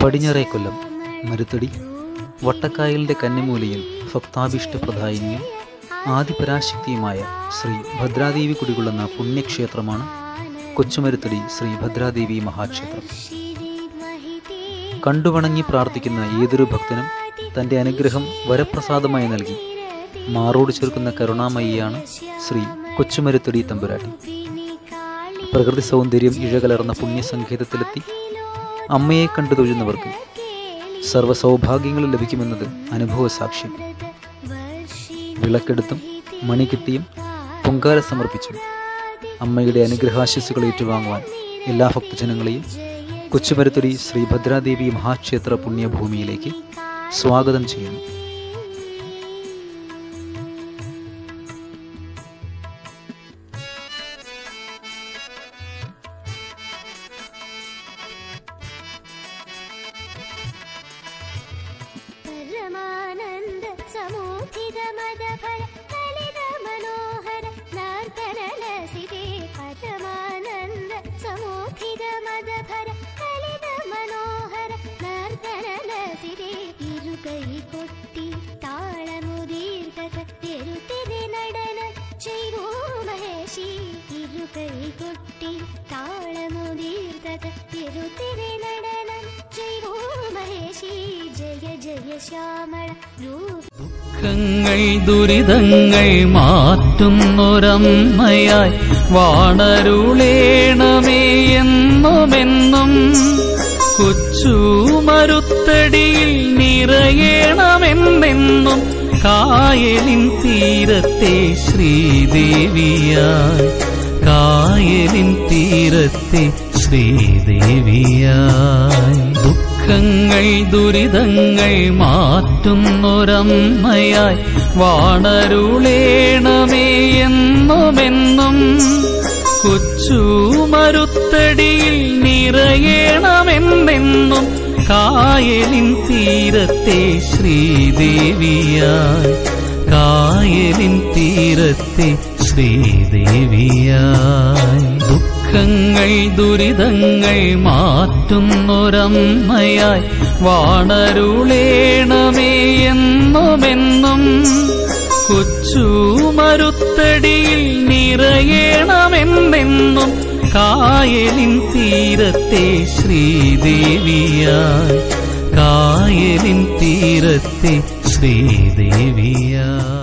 പടിഞ്ഞറേക്കൊല്ലം മരുത്തടി വട്ടക്കായലിൻ്റെ കന്നിമൂലയിൽ ഭക്താഭീഷ്ടപ്രദായിനിയും ആദിപരാശക്തിയുമായ ശ്രീ ഭദ്രാദേവി കുടികൊള്ളുന്ന പുണ്യക്ഷേത്രമാണ് കൊച്ചുമരുത്തടി ശ്രീ ഭദ്രാദേവി മഹാക്ഷേത്രം. കണ്ടുവണങ്ങി പ്രാർത്ഥിക്കുന്ന ഏതൊരു ഭക്തനും തൻ്റെ അനുഗ്രഹം വരപ്രസാദമായി നൽകി മാറോട് ചേർക്കുന്ന കരുണാമയിയാണ് ശ്രീ കൊച്ചുമരുത്തടി തമ്പുരാട്ടി. പ്രകൃതി സൗന്ദര്യം ഇഴകലർന്ന പുണ്യസങ്കേതത്തിലെത്തി അമ്മയെ കണ്ടു തൊഴുന്നവർക്ക് സർവ്വസൗഭാഗ്യങ്ങളും ലഭിക്കുമെന്നത് അനുഭവ സാക്ഷ്യം. വിളക്കെടുത്തും മണികിട്ടിയും പൊങ്കാല സമർപ്പിച്ചും അമ്മയുടെ അനുഗ്രഹാശിസ്സുകൾ ഏറ്റുവാങ്ങുവാൻ എല്ലാ ഭക്തജനങ്ങളെയും കൊച്ചുമരുത്തടി ശ്രീ ഭദ്രാദേവി മഹാക്ഷേത്ര പുണ്യഭൂമിയിലേക്ക് സ്വാഗതം ചെയ്യുന്നു. परमानंद समूहित मदफल कलित मनोहर नार्कनलसिते परमानंद समूहित मदफल कलित मनोहर नार्कनलसिते ഇരുകൈ കൊട്ടി താളമുദീർഘക തെരുത്തിരെ നടന ചെയ്വോ മഹേശി ഇരുകൈ കൊട്ടി താളമുദീർഘക തെരുത്തിരെ നടന ചെയ്വോ മഹേശി ജയ ജയ ശ്യാമള ദുഃഖങ്ങൾ ദുരിതങ്ങൾ മാറ്റുന്നൊരമ്മയായി വാണരുളേണമേ എന്നുമെന്നും കൊച്ചുമരുത്തടിയിൽ നിറയണമെന്നെന്നും കായലിൻ തീരത്തെ ശ്രീദേവിയായി കായലിൻ തീരത്തെ ശ്രീദേവിയായി ദുഃഖങ്ങൾ ദുരിതങ്ങൾ മാറ്റുന്നൊരമ്മയായി വാണരുളേണമേ എന്നുമെന്നും കൊച്ചുമരുത്തടിയിൽ നിറയണമെന്നെന്നും കായലിൻ തീരത്തെ ശ്രീദേവിയായി കായലിൻ തീരത്തെ ശ്രീദേവിയായി ദുഃഖങ്ങൾ ദുരിതങ്ങൾ മാറ്റുന്നൊരമ്മയായി വാണരുളേണമേ എന്നുമെന്നും കൊച്ചുമരുത്തടിയിൽ നിറയണമെന്നെന്നും കായലിൻ തീരത്തെ ശ്രീദേവിയായി കായലിൻ തീരത്തെ ശ്രീദേവിയായി